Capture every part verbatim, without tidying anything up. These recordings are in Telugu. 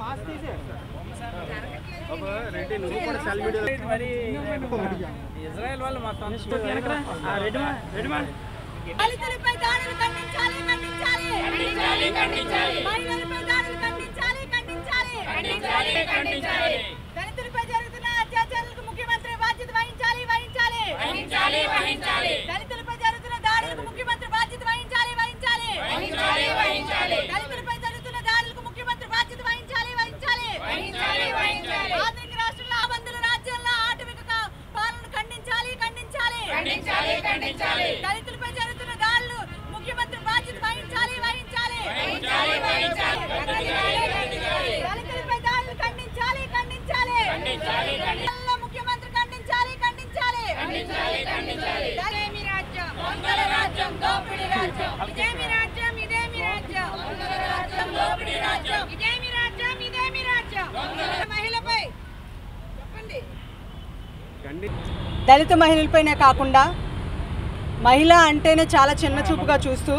ఇజ్రాయెల్ వాళ్ళు మొత్తం దళితులపై దాడులు ఖండించాలి ఖండించాలి ఖండించాలి ఖండించాలి మహిళలపై దాడులు ఖండించాలి ఖండించాలి ఖండించాలి ఖండించాలి దళితులపై జరుగుతున్న అత్యాచారాలకు ముఖ్యమంత్రి బాధ్యత వహించాలి వహించాలి వహించాలి వహించాలి దళితులపై జరుగుతున్న దాడులకు ముఖ్యమంత్రి బాధ్యత వహించాలి వహించాలి వహించాలి వహించాలి దళితులపై జరుగుతున్న దాడులకు ముఖ్యమంత్రి బాధ్యత వహించాలి వహించాలి వహించాలి వహించాలి ఆంధ్ర రాష్ట్రంలో ఆబందుల రాజ్యాల్లో ఆటవిక పాలన ఖండించాలి ఖండించాలి ఖండించాలి ఖండించాలి దళితులపై జరుగుతున్న దాడులు ముఖ్యమంత్రి బాధ్యత వహించాలి వహించాలి వహించాలి వహించాలి దళితులపై దాడులు ఖండించాలి ఖండించాలి ఖండించాలి ముఖ్యమంత్రి ఖండించాలి ఖండించాలి ఖండించాలి ఖండించాలి ఇదేమి రాజ్యం వందల రాజ్యం దోపిడీ రాజ్యం ఇదేమి రాజ్యం ఇదేమి రాజ్యం వందల రాజ్యం దోపిడీ రాజ్యం ఇదేమి రాజ్యం ఇదేమి రాజ్యం మహిళపై చెప్పండి. దళిత మహిళలపైనే కాకుండా మహిళ అంటేనే చాలా చిన్న చూపుగా చూస్తూ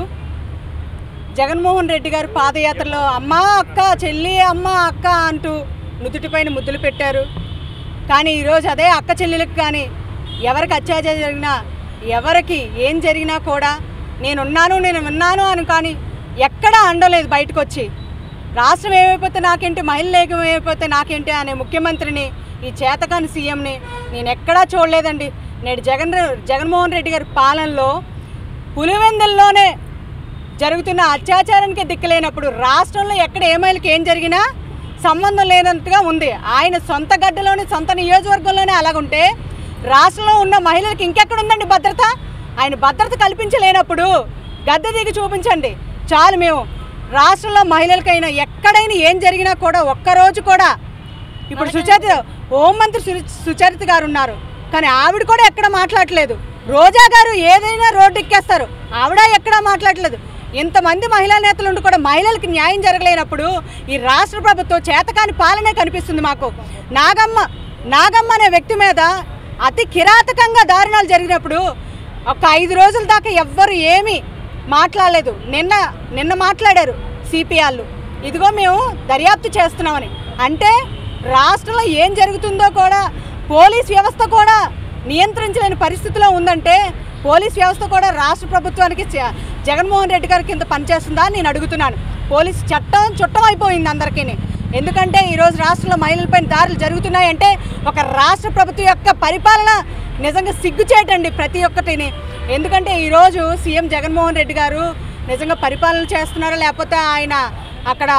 జగన్మోహన్ రెడ్డి గారు పాదయాత్రలో అమ్మ అక్క చెల్లి అమ్మ అక్క అంటూ నుదుటిపైన ముద్దులు పెట్టారు. కానీ ఈరోజు అదే అక్క చెల్లెలకు కానీ ఎవరికి అత్యాచారం జరిగినా ఎవరికి ఏం జరిగినా కూడా నేనున్నాను నేను విన్నాను అని కానీ ఎక్కడా అండలేదు. బయటకు వచ్చి రాష్ట్రం ఏమైపోతే నాకేంటి, మహిళలు ఏమైపోతే నాకేంటి అనే ముఖ్యమంత్రిని, ఈ చేతకాని సీఎంని నేను ఎక్కడా చూడలేదండి. నేడు జగన్ జగన్మోహన్ రెడ్డి గారి పాలనలో పులివెందుల్లోనే జరుగుతున్న అత్యాచారానికి దిక్కులేనప్పుడు రాష్ట్రంలో ఎక్కడ ఏ మహిళకి ఏం జరిగినా సంబంధం లేనట్టుగా ఉంది. ఆయన సొంత గడ్డలోనే సొంత నియోజకవర్గంలోనే అలాగుంటే రాష్ట్రంలో ఉన్న మహిళలకు ఇంకెక్కడ ఉందండి భద్రత? ఆయన భద్రత కల్పించలేనప్పుడు గద్దె దిగి చూపించండి చాలు. మేము రాష్ట్రంలో మహిళలకైనా ఎక్కడైనా ఏం జరిగినా కూడా ఒక్కరోజు కూడా ఇప్పుడు సుచరిత హోంమంత్రి సుచరిత గారు ఉన్నారు, కానీ ఆవిడ కూడా ఎక్కడ మాట్లాడలేదు. రోజా గారు ఏదైనా రోడ్డు ఎక్కేస్తారు, ఆవిడ ఎక్కడా మాట్లాడలేదు. ఇంతమంది మహిళా నేతలు ఉండి కూడా మహిళలకు న్యాయం జరగలేనప్పుడు ఈ రాష్ట్ర ప్రభుత్వం చేతకాని పాలనే కనిపిస్తుంది మాకు. నాగమ్మ నాగమ్మ అనే వ్యక్తి మీద అతి కిరాతకంగా దారుణాలు జరిగినప్పుడు ఒక ఐదు రోజుల దాకా ఎవ్వరు ఏమీ మాట్లాడలేదు. నిన్న నిన్న మాట్లాడారు సిపిఆర్లు, ఇదిగో మేము దర్యాప్తు చేస్తున్నామని. అంటే రాష్ట్రంలో ఏం జరుగుతుందో కూడా పోలీస్ వ్యవస్థ కూడా నియంత్రించలేని పరిస్థితిలో ఉందంటే పోలీస్ వ్యవస్థ కూడా రాష్ట్ర ప్రభుత్వానికి జగన్మోహన్ రెడ్డి గారి కింద పనిచేస్తుందా అని నేను అడుగుతున్నాను. పోలీస్ చట్టం చుట్టం అయిపోయింది అందరికీ. ఎందుకంటే ఈరోజు రాష్ట్రంలో మహిళలపైన దాడులు జరుగుతున్నాయంటే ఒక రాష్ట్ర ప్రభుత్వం యొక్క పరిపాలన నిజంగా సిగ్గుచేటండి ప్రతి ఒక్కటిని. ఎందుకంటే ఈరోజు సీఎం జగన్మోహన్ రెడ్డి గారు నిజంగా పరిపాలన చేస్తున్నారో లేకపోతే ఆయన అక్కడ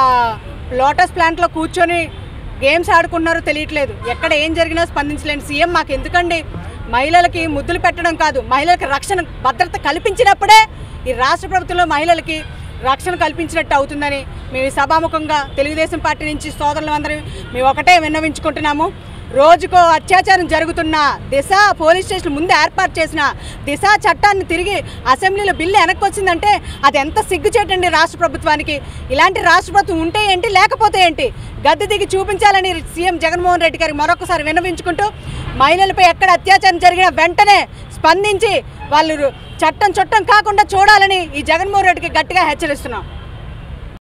లోటస్ ప్లాంట్లో కూర్చొని గేమ్స్ ఆడుకున్నారో తెలియట్లేదు. ఎక్కడ ఏం జరిగినా స్పందించలేని సీఎం మాకు ఎందుకండి? మహిళలకి ముద్దులు పెట్టడం కాదు, మహిళలకు రక్షణ భద్రత కల్పించినప్పుడే ఈ రాష్ట్ర ప్రభుత్వంలో మహిళలకి రక్షణ కల్పించినట్టు అవుతుందని మేము సభాముఖంగా తెలుగుదేశం పార్టీ నుంచి సోదరులందరం మేము ఒకటే విన్నవించుకుంటున్నాము. రోజుకో అత్యాచారం జరుగుతున్న దిశ పోలీస్ స్టేషన్ ముందు ఏర్పాటు చేసిన దిశ చట్టాన్ని తిరిగి అసెంబ్లీలో బిల్లు వెనక్కి వచ్చిందంటే అది ఎంత సిగ్గుచేటండి రాష్ట్ర ప్రభుత్వానికి. ఇలాంటి రాష్ట్ర ప్రభుత్వం ఉంటే ఏంటి లేకపోతే ఏంటి, గద్దె దిగి చూపించాలని సీఎం జగన్మోహన్ రెడ్డి గారికి మరొకసారి విన్నవించుకుంటూ మహిళలపై ఎక్కడ అత్యాచారం జరిగినా వెంటనే స్పందించి వాళ్ళు చట్టం చుట్టం కాకుండా చూడాలని ఈ జగన్మోహన్ రెడ్డికి గట్టిగా హెచ్చరిస్తున్నాం.